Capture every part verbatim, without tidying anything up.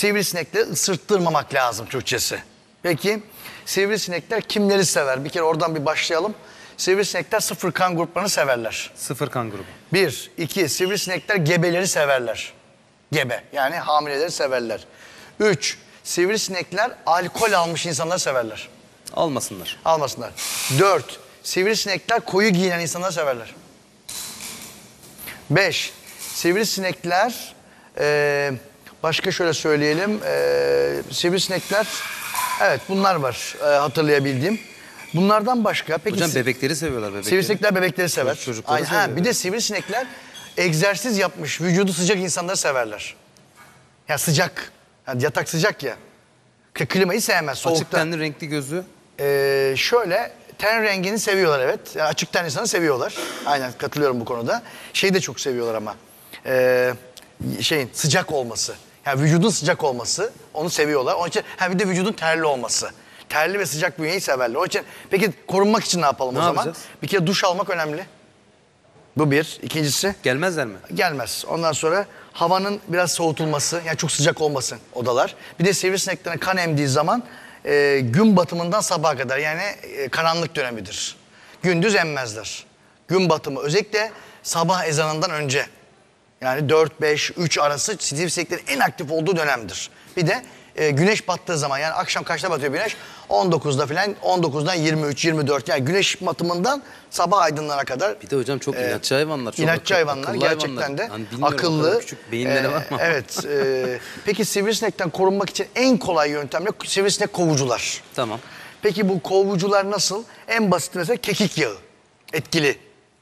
Sivrisinekleri ısırttırmamak lazım Türkçesi. Peki sivrisinekler kimleri sever? Bir kere oradan bir başlayalım. Sivrisinekler sıfır kan gruplarını severler. Sıfır kan grubu. Bir, iki, sivrisinekler gebeleri severler. Gebe, yani hamileleri severler. Üç, sivrisinekler alkol almış insanları severler. Almasınlar. Almasınlar. Dört, sivrisinekler koyu giyinen insanları severler. Beş, sivrisinekler, e, başka şöyle söyleyelim, e, sivrisinekler, evet bunlar var e, hatırlayabildiğim. Bunlardan başka, peki... Hocam bebekleri seviyorlar bebekleri. Sivrisinekler bebekleri sever. Çocukları Aynen. seviyor. Ha, bir de sivrisinekler egzersiz yapmış, vücudu sıcak insanları severler. Ya sıcak, yani yatak sıcak ya. Klimayı sevmez, soğukta. Açık tenli, renkli gözü. Ee, şöyle, ten rengini seviyorlar evet. Yani açık ten insanı seviyorlar. Aynen katılıyorum bu konuda. Şeyi de çok seviyorlar ama. Ee, şeyin sıcak olması. Yani vücudun sıcak olması, onu seviyorlar. Onun için ha bir de vücudun terli olması. Terli ve sıcak bünyeyi severler. Onun için peki korunmak için ne yapalım Ne o zaman? yapacağız? Bir kere duş almak önemli. Bu bir. İkincisi? Gelmezler mi? Gelmez. Ondan sonra havanın biraz soğutulması, yani çok sıcak olmasın odalar. Bir de sivrisineklerin kan emdiği zaman e, gün batımından sabaha kadar, yani e, karanlık dönemidir. Gündüz emmezler. Gün batımı özellikle sabah ezanından önce. Yani dört, beş, üç arası sivrisineklerin en aktif olduğu dönemdir. Bir de e, güneş battığı zaman, yani akşam kaçta batıyor güneş? on dokuzda falan, on dokuzdan yirmi üç, yirmi dört, yani güneş batımından sabah aydınlara kadar. Bir de hocam çok e, inatçı hayvanlar. Çok inatçı akıl, hayvanlar akıllı gerçekten hayvanlar. de Hani bilmiyorum, o akıllı. kadar küçük beyinleri e, var mı? Evet. E, peki sivrisinekten korunmak için en kolay yöntem ne? Sivrisinek kovucular. Tamam. Peki bu kovucular nasıl? En basit mesela kekik yağı. Etkili.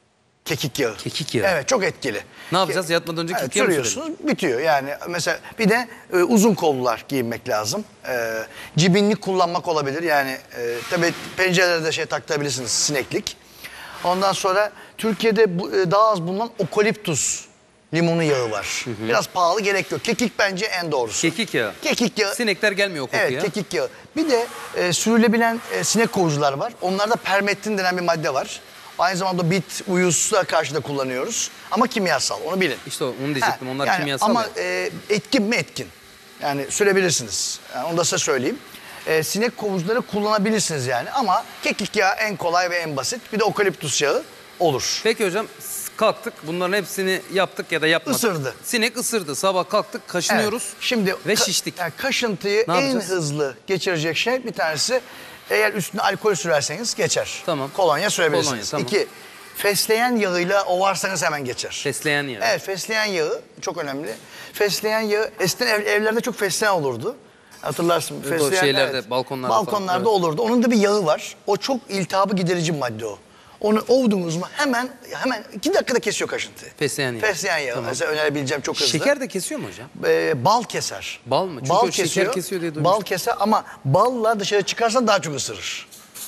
Kekik yağı. Kekik yağı. Evet, çok etkili. Ne yapacağız? Yatmadan önce Evet, kekik yağı mı sürüyorsunuz, bitiyor. Yani mesela bir de e, uzun kollular giyinmek lazım. E, cibinlik kullanmak olabilir. Yani e, tabii pencerelere de şey taktırabilirsiniz, sineklik. Ondan sonra Türkiye'de bu, e, daha az bulunan okaliptus limonu yağı var. Hı hı. Biraz pahalı, gerek yok. Kekik bence en doğrusu. Kekik yağı. Kekik yağı. Sinekler gelmiyor o kokuya. Evet, kekik yağı. Bir de e, sürülebilen e, sinek kovucular var. Onlarda permettin denen bir madde var. Aynı zamanda bit, uyusa karşı da kullanıyoruz. Ama kimyasal, onu bilin. İşte onu diyecektim, Ha, onlar yani kimyasal ama ya. e, etkin mi etkin? Yani sürebilirsiniz. Yani onu da size söyleyeyim. E, sinek kovucuları kullanabilirsiniz yani. Ama kekik yağı en kolay ve en basit. Bir de okaliptus yağı olur. Peki hocam kalktık, bunların hepsini yaptık ya da yapmadık. Isırdı. Sinek ısırdı. Sabah kalktık, kaşınıyoruz Evet, şimdi ve ka- şiştik. Yani kaşıntıyı Ne en yapacağız? hızlı geçirecek şey bir tanesi, eğer üstüne alkol sürerseniz geçer. Tamam. Kolonya sürebilirsiniz. Kolonya, tamam. İki, fesleğen yağıyla ovarsanız hemen geçer. Fesleğen yağı. Evet, fesleğen yağı çok önemli. Fesleğen yağı, eskiden ev, evlerde çok fesleğen olurdu. Hatırlarsın. Evet, o şeylerde, balkonlarda falan, Balkonlarda evet. olurdu. Onun da bir yağı var. O çok iltihabı giderici bir madde o. Onu ovdunuz mu hemen hemen iki dakikada kesiyor kaşıntıyı. Fesleğen yağı. Fesleğen yağı. Tamam. Mesela önerebileceğim çok hızlı. Şeker de kesiyor mu hocam? Ee, bal keser. Bal mı? Çünkü o şeker kesiyor diye duymuştum. Bal keser ama balla dışarı çıkarsan daha çok ısırır.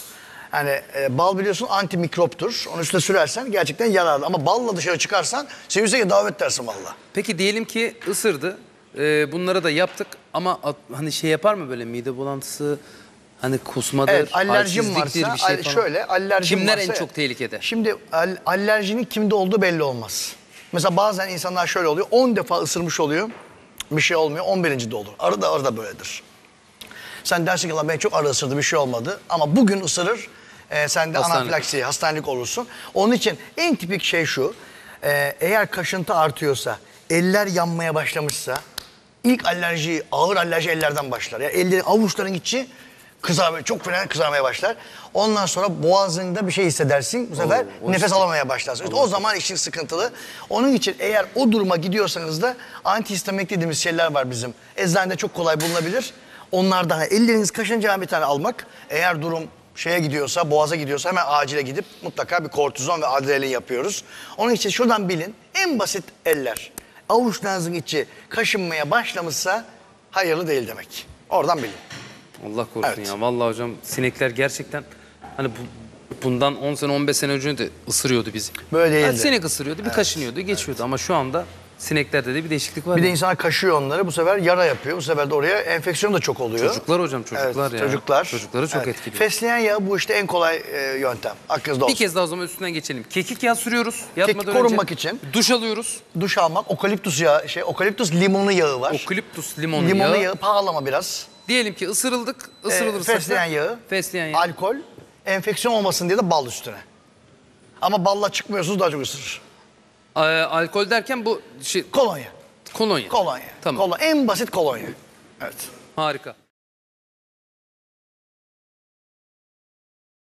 Hani e, bal biliyorsun antimikroptur. Onun üstüne sürersen gerçekten yararlı. Ama balla dışarı çıkarsan sivrisineğe davet dersin valla. Peki diyelim ki ısırdı. Ee, bunları da yaptık ama at- hani şey yapar mı böyle mide bulantısı, hani kusmadır, Evet, alerjim halsizliktir, varsa, bir şey al- falan. şöyle alerjim Kimler varsa, en çok tehlikede? Şimdi al- alerjinin kimde olduğu belli olmaz. Mesela bazen insanlar şöyle oluyor, on defa ısırmış oluyor, bir şey olmuyor, on birinci de olur. Arı da arı da böyledir. Sen dersin ki lan ben çok arı ısırdı, bir şey olmadı. Ama bugün ısırır, e, sen de Hastanelik. anafilaksi, hastanelik olursun. Onun için en tipik şey şu, e, eğer kaşıntı artıyorsa, eller yanmaya başlamışsa, ilk alerji, ağır alerji ellerden başlar. Yani ellerin, avuçların içi kızar, çok fena kızarmaya başlar. Ondan sonra boğazında bir şey hissedersin. Bu sefer Oo, o nefes işte. alamaya başlarsın. İşte o zaman işin sıkıntılı. Onun için eğer o duruma gidiyorsanız da antihistaminik dediğimiz şeyler var bizim. Eczanede çok kolay bulunabilir. Onlardan elleriniz kaşınca bir tane almak. Eğer durum şeye gidiyorsa, boğaza gidiyorsa hemen acile gidip mutlaka bir kortizon ve adrenalin yapıyoruz. Onun için şuradan bilin, en basit eller. Avuçlarınızın içi kaşınmaya başlamışsa hayırlı değil demek. Oradan bilin. Allah korusun Evet. ya. Vallahi hocam sinekler gerçekten hani bu, bundan on sene on beş sene önce de ısırıyordu bizi. Böyle Yani değildi. sinek ısırıyordu, bir kaşınıyordu, geçiyordu ama şu anda Sineklerde de bir değişiklik var. Bir de ya. insana kaşıyor onları. Bu sefer yara yapıyor. Bu sefer de oraya enfeksiyon da çok oluyor. Çocuklar hocam çocuklar Evet, ya. çocuklar. Çocukları çok Evet. etkiliyor. Fesleğen yağı bu işte en kolay e, yöntem. Aklınızda olsun. Bir kez daha o zaman üstünden geçelim. Kekik yağı sürüyoruz yatmadan önce. korunmak için. Duş alıyoruz. Duş almak, okaliptus yağı, şey, okaliptus limonu yağı var. Okaliptus limonlu Limonlu yağı. yağı pahalı ama biraz. Diyelim ki ısırıldık. Ee, Isırılırsak fesleğen da- yağı, Fesleğen yağı. alkol, enfeksiyon olmasın diye de bal üstüne. Ama balla çıkmıyorsunuz daha çok ısırır. Ee, alkol derken bu şey, Kolonya. kolonya. Kolonya. Tamam. Kolo- en basit kolonya. Evet. Harika.